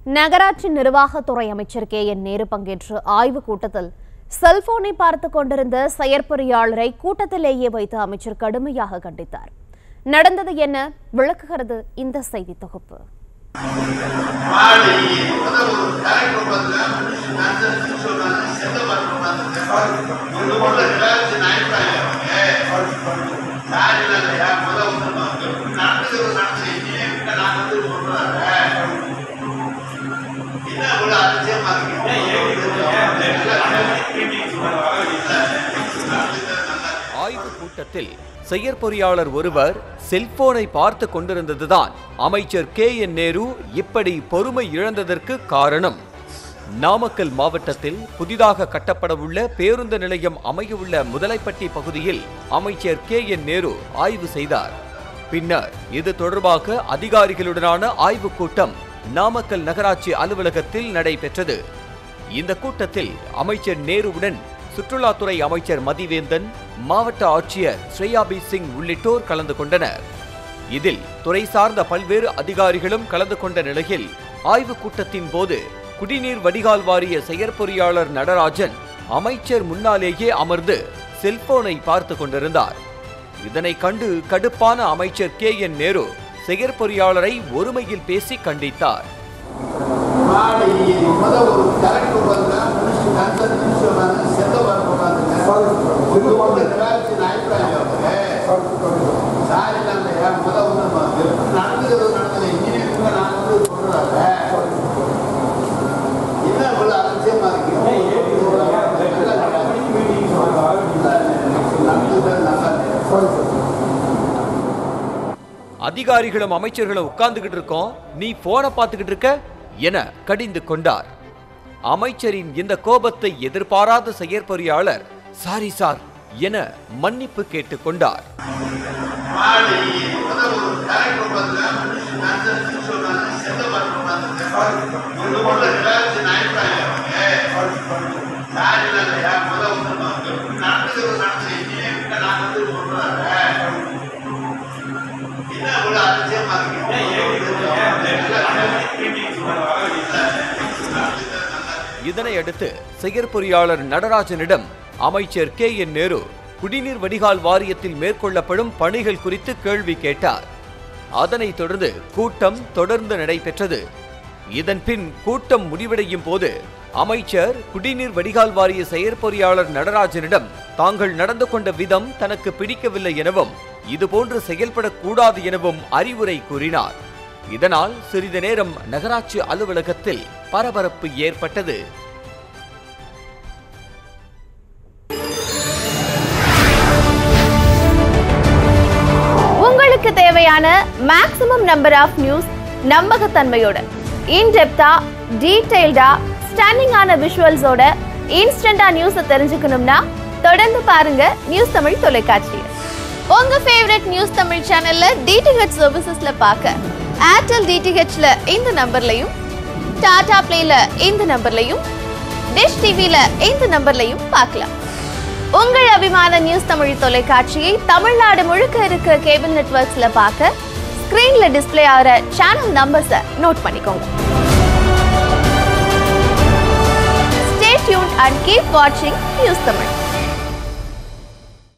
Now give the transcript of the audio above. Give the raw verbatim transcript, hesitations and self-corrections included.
நகராட்சி நிர்வாகத்துறை அமைச்சர் K N Nehru பங்கேற்ற ஆய்வுக் கூட்டத்தில் செல்போனை பார்த்துக் கொண்டிருந்த செயற்பொறியாளரை கூட்டத்திலேயே வைத்து அமைச்சர் கடுமையாக கண்டித்தார். நடந்தது என்ன விளக்குகிறது இந்த செய்தி தொகுப்பு. ஆய்வு கூட்டத்தில் செயற்பொறியாளர் ஒருவர் செல்போனை பார்த்து கொண்டிருந்ததுதான் அமைச்சர் கே என் நேரு இப்படி பொறுமை இழந்ததற்கு காரணம். நாமக்கல் மாவட்டத்தில் புதிதாக கட்டப்படவுள்ள பேருந்து நிலையம் அமையவுள்ள முதலைப்பட்டி பகுதியில் அமைச்சர் கே என் நேரு ஆய்வு செய்தார். பின்னர் இது தொடர்பாக அதிகாரிகளுடனான ஆய்வுக் கூட்டம் நாமக்கல் நகராட்சி அலுவலகத்தில் நடைபெற்றது. இந்த கூட்டத்தில் அமைச்சர் நேருவுடன் சுற்றுலாத்துறை அமைச்சர் மதிவேந்தன், மாவட்ட ஆட்சியர் ஸ்ரேயாபி சிங் உள்ளிட்டோர் கலந்து கொண்டனர். இதில் துறை சார்ந்த பல்வேறு அதிகாரிகளும் கலந்து கொண்ட நிலையில் ஆய்வுக் கூட்டத்தின் போது குடிநீர் வடிகால் வாரிய செயற்பொறியாளர் நடராஜன் அமைச்சர் முன்னாலேயே அமர்ந்து செல்போனை பார்த்து கொண்டிருந்தார். இதனை கண்டு கடுப்பான அமைச்சர் கே என் நேரு செயற்பொறியாளரை ஒருமையில் பேசி கண்டித்தார். அதிகாரிகளும் அமைச்சர்களும் உட்கார்ந்துகிட்டு இருக்கோம், நீ போனை பார்த்துக்கிட்டு இருக்க என கடிந்து கொண்டார். அமைச்சரின் இந்த கோபத்தை எதிர்பாராத செயற்பொறியாளர் சாரி சார் என மன்னிப்பு கேட்டுக் கொண்டார். இதனையடுத்து செயற்பொறியாளர் நடராஜனிடம் அமைச்சர் கே என் நேரு குடிநீர் வடிகால் வாரியத்தில் மேற்கொள்ளப்படும் பணிகள் குறித்து கேள்வி கேட்டார். அதனைத் தொடர்ந்து கூட்டம் தொடர்ந்து நடைபெற்றது. இதன் பின் கூட்டம் முடிவடையும் போது அமைச்சர் குடிநீர் வடிகால் வாரிய செயற்பொறியாளர் நடராஜனிடம் தாங்கள் நடந்து கொண்ட விதம் தனக்கு பிடிக்கவில்லை எனவும் இதுபோன்று செயல்படக்கூடாது எனவும் அறிவுரை கூறினார். இதனால் சிறிது நேரம் நகராட்சி அலுவலகத்தில் பரபரப்பு ஏற்பட்டது. உங்களுக்கு தேவையான மேக்ஸிமம் நம்பர் ஆஃப் நியூஸ் நம்பகத்தன்மையோட இன்டெப்தா டீடைல்டா ஸ்டன்னிங்கான விஷுவல்ஸோட இன்ஸ்டன்டா நியூஸை தெரிஞ்சுக்கணும்னா தொடர்ந்து பாருங்க நியூஸ் தமிழ் தொலைக்காட்சி. உங்க ஃபேவரட் நியூஸ் தமிழ் சேனல்ல டிடிஹெச் சர்வீசஸ்ல பார்க்க ஏர்டெல் டிடிஹெச்ல இந்த நம்பர்லையும், டாடா பிளேல இந்த நம்பர்லையும், டிஷ் டிவில இந்த நம்பர்லையும் பார்க்கலாம். உங்கள் அபிமான நியூஸ் தமிழ் தொலைக்காட்சியை தமிழ்நாடு முழுக்க இருக்க கேபிள் நெட்வொர்க்ஸ்ல பார்க்க ஸ்கிரீன்ல டிஸ்பிளே ஆகிற சேனல் நம்பர்ஸை நோட் பண்ணிக்கோங்க. Stay tuned and keep watching news Tamil.